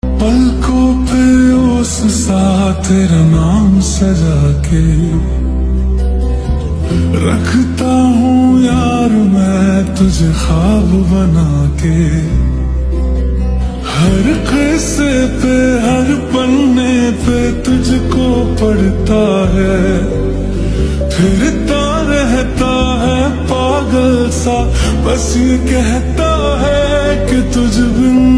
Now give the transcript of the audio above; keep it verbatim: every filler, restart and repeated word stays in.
पलकों पे उस सा तेरा नाम सजा के रखता हूँ यार मैं तुझे ख्वाब बना के। हर किस्से पे हर पन्ने पे तुझको पढ़ता है, फिरता रहता है पागल सा, बस ये कहता है कि तुझ बिन